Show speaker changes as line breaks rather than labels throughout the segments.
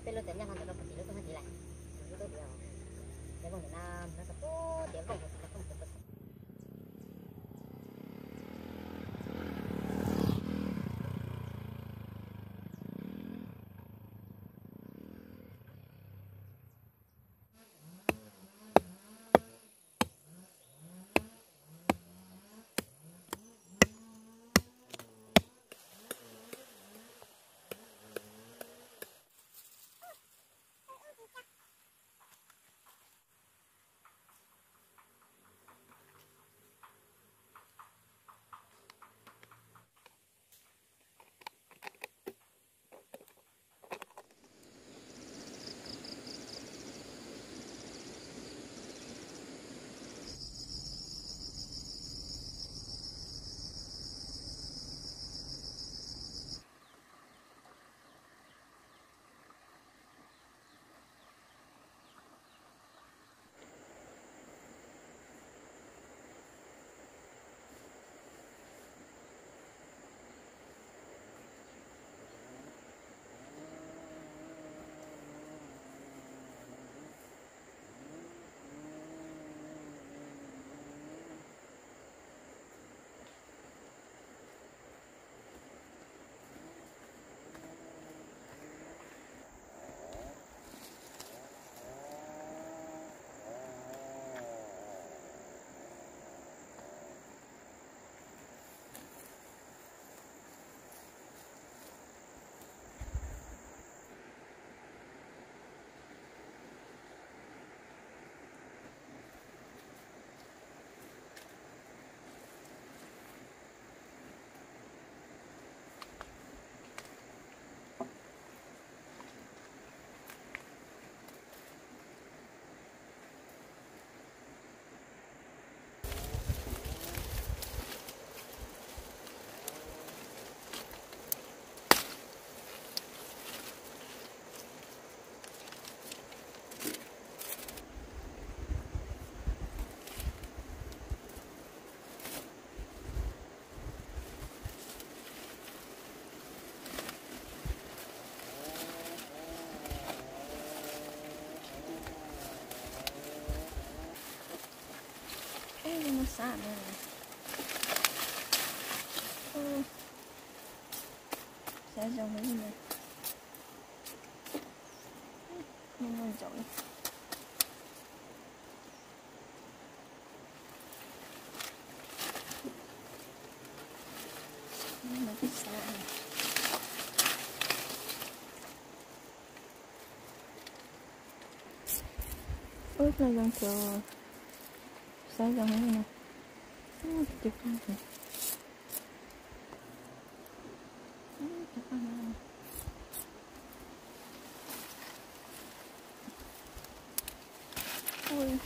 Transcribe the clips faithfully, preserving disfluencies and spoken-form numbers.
tên luôn tiếng nhật hoàn toàn chỉ lúc không chỉ lại lúc tôi điều cái vòng Việt Nam nó sắp tốt tiếng vòng của chúng ta không được.
Xa đây này. Ừ. Sẽ dòng cái gì này. Nhưng mà chọn nó cái xa này. Ướp là dòng thừa. Xa dòng cái gì này. Tuyệt vời. Ôi.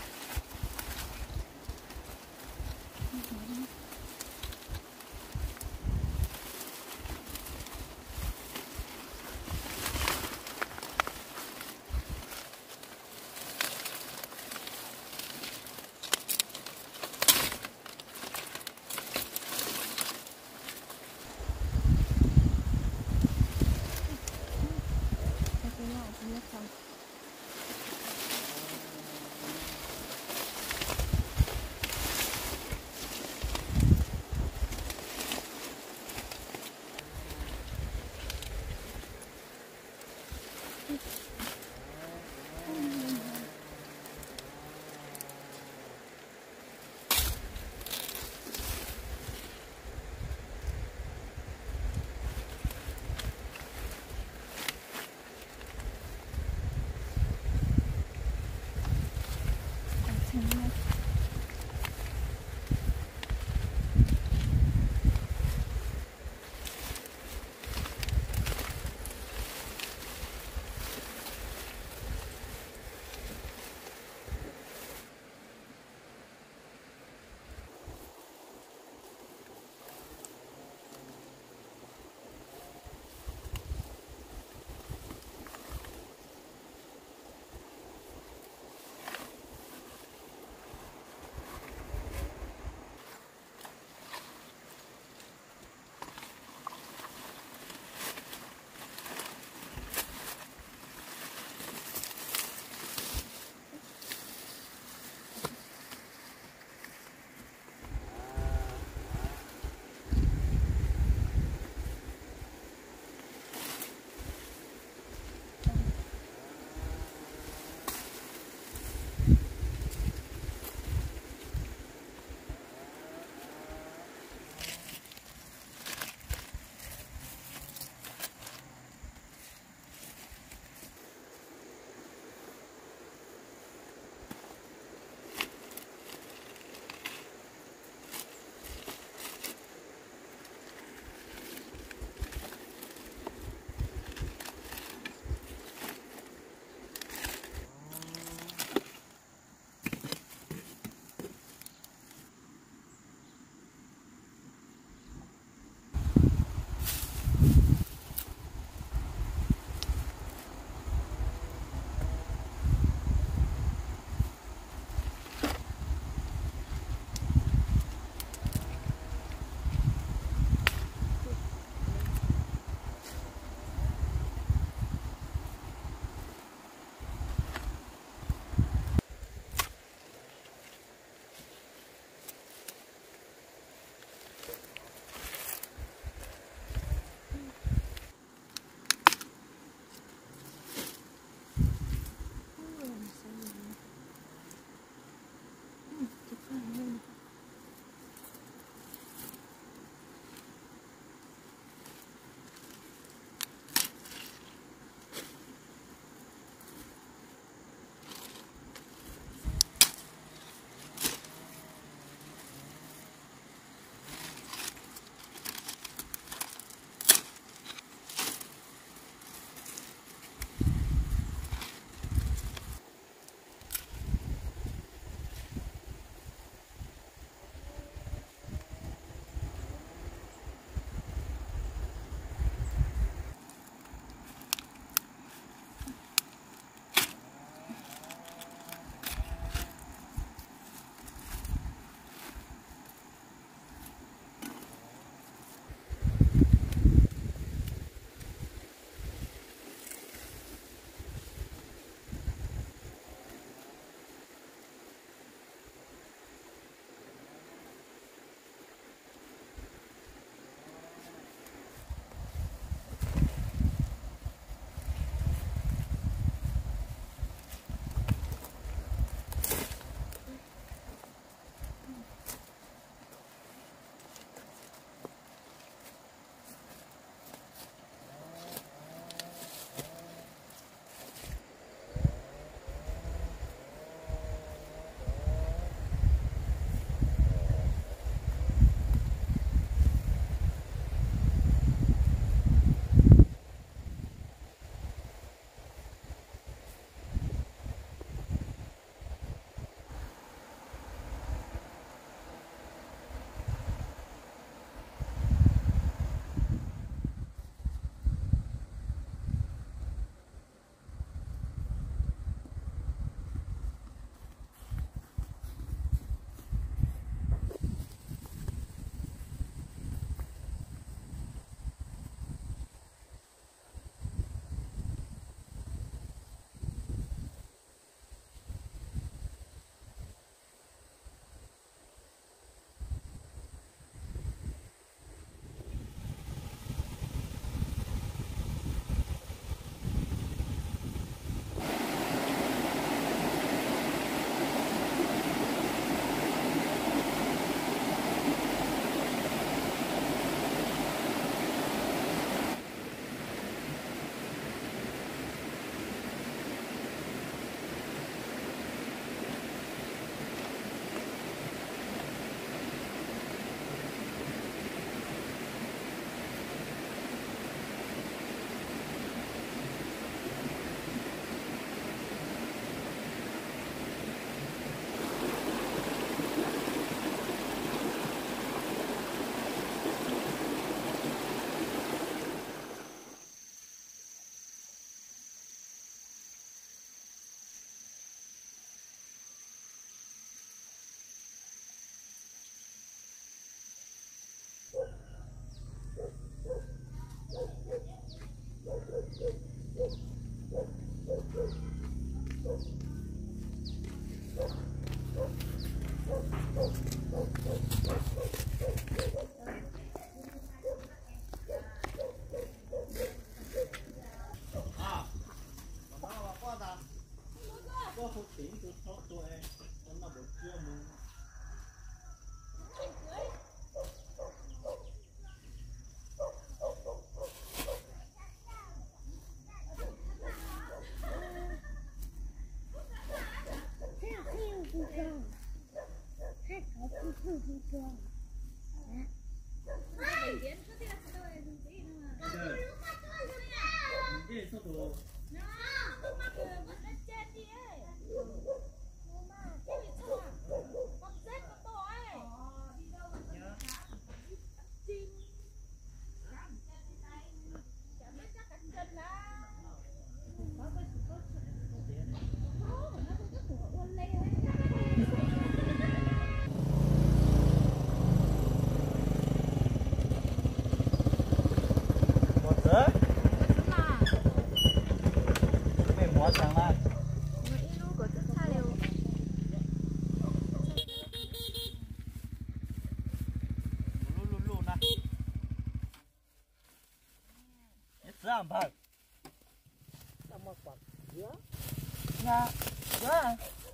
Làm phải.
Tao một quả dứa.
Dạ, dứa à?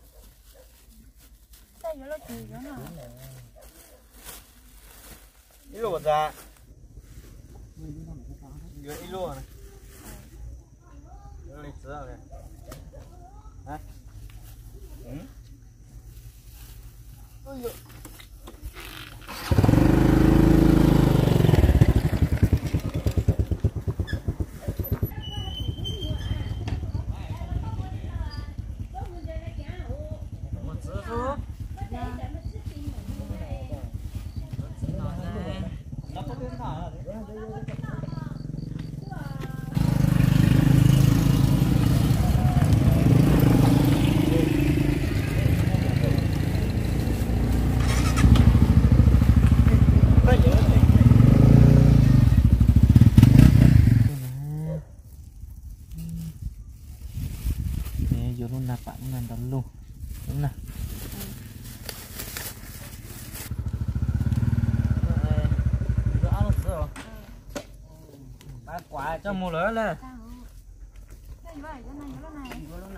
Sao dứa là gì dứa nào?
Ít lụa ra. Dứa ít lụa này. Dứa lịch sử này. Hả? Ừ? Ôi dồi. Vô luôn là bạn làm đón luôn đúng nè. Rõ nó sửa ba quả cho mua lửa lên.
Đây vậy, cái này cái này.
Vô luôn nè.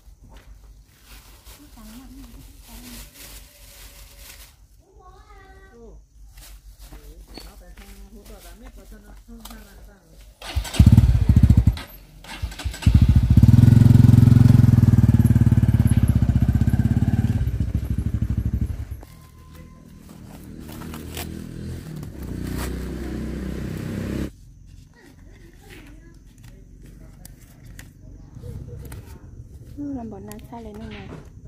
Làm bọn nào sai lên này.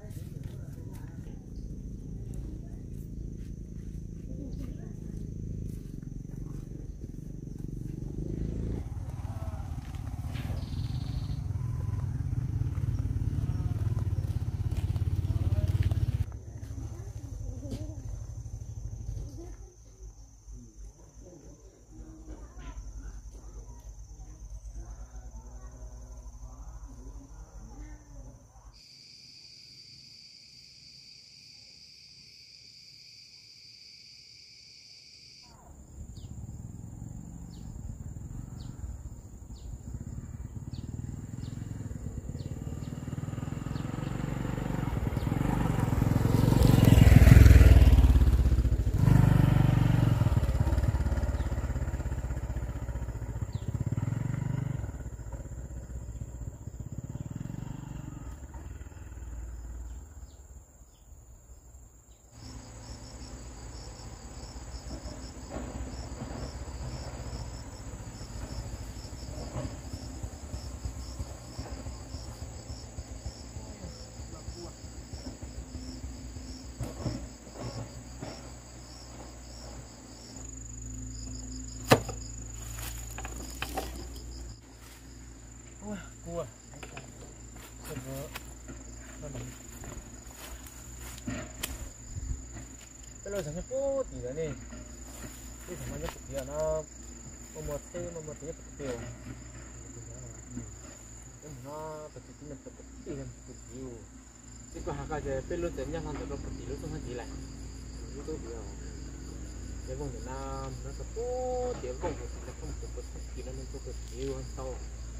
Cua. Cái lối sáng phố thì là này. Cái thằng nó thực hiện nó một một thế một một thế tiểu. Cái nó thực hiện nó thực hiện nó thực hiện. Cái quả hạt cái bên lối tới nhà hàng đó nó thực hiện lối xuống hàng gì lại. Cái tôi hiểu. Cái vùng Việt Nam nó có phố tiểu vùng nó không có thực hiện nó nên có thực hiện hơn sau.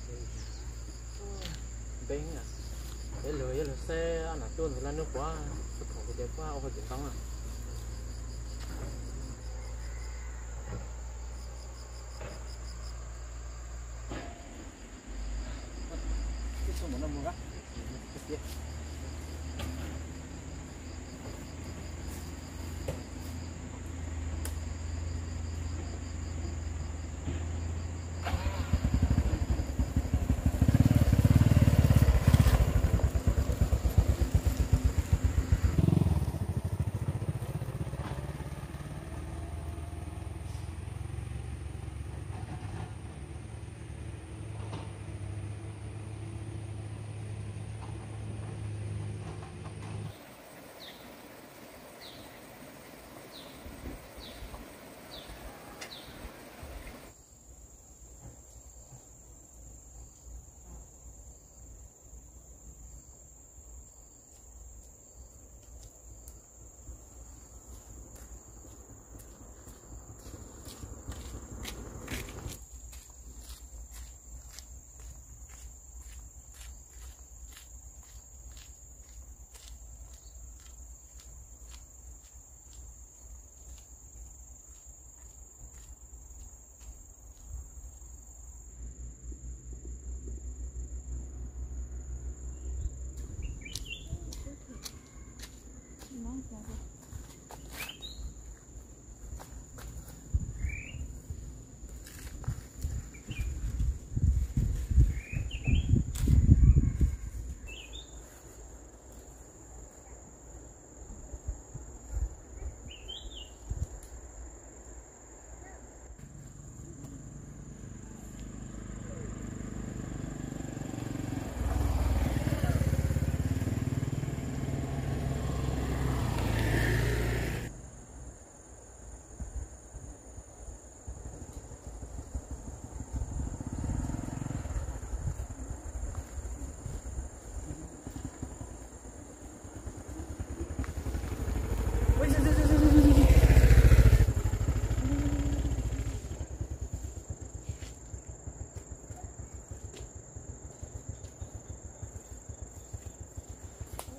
Bên à, để lười là xe anh là tuôn ra nước quá, xuất khẩu cái quá, ô cái chuyện tông à. Cái số một năm mua á,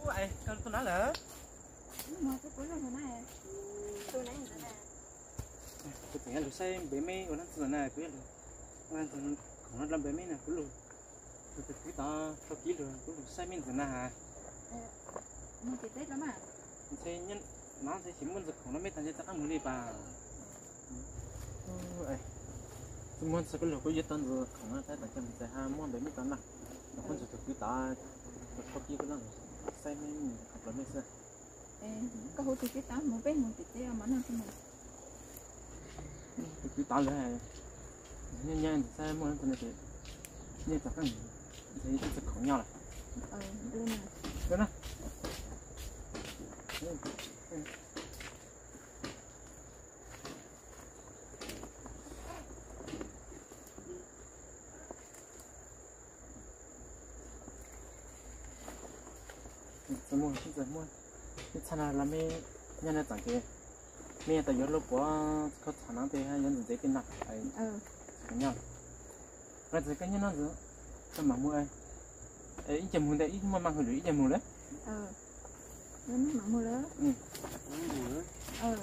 ai kalau tu nak lah
mà cái cuối là thế này tôi nãy như thế này
tôi thấy là say bé mê còn nó tu này biết rồi quan tu không nó làm bé mê này cũng luôn tôi thấy cái đó tao kỹ rồi cũng say mình tu này hả
mà cái tết lắm à
say nhân nó sẽ chỉ muốn giật không nó mấy thằng sẽ chắc muốn đi bà ai tôi muốn sẽ cái lỗ cái giật tao rồi không nó thấy thằng chân sẽ ha muốn bé mê tao nè nó không chịu cái đó tao kỹ cái đó say mình học là mấy sao
có hỗ trợ cái tám một bên một tí tê mà nó không
cái tao lại nhanh nhanh sai mua cái này thì nhanh chặt cái thì sẽ khổ nhau này
ờ lên này
đó nè sẽ mua sẽ mua cái chăn là mấy nhân là chẳng cái mấy ta nhớ lúc quá có khả năng thì hay nhân dễ cái nặng ấy
ờ
cái nhau rồi thì cái nhân nó nữa sao mà mua ai ấy ít chầm hồn đấy ít mà mang hồn ít chầm hồn đấy
ờ nó mà mua lớn
ừ
ờ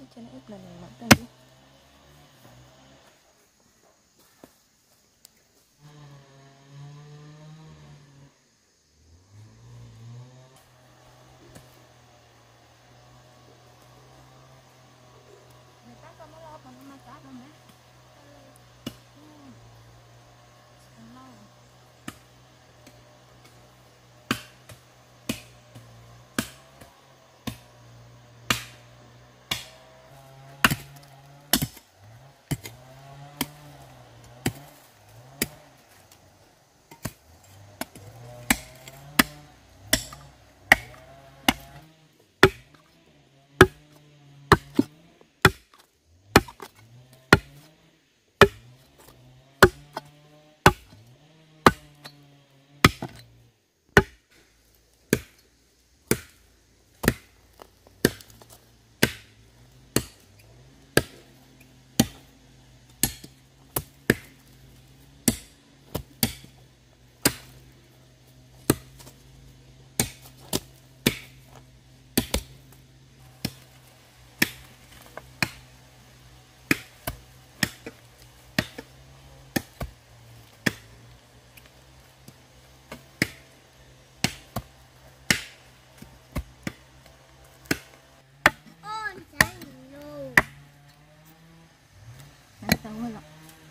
cho nó ít là mình mặc đây đi. Người ta có mới lo còn mà cá đâu nữa. Tao hơi lọc.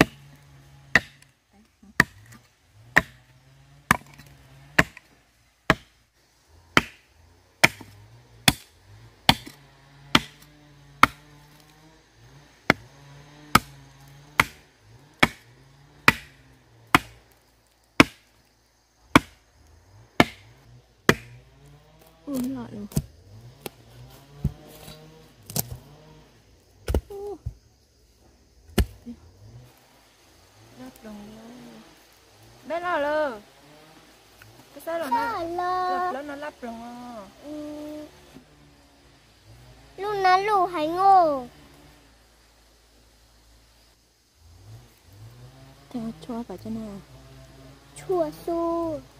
Ui lọt luôn. Bé nào lơ cái sao rồi nó lấp lớn nó lấp rồi
lúc nó lù hay ngô
theo chua vào cho nào
chua su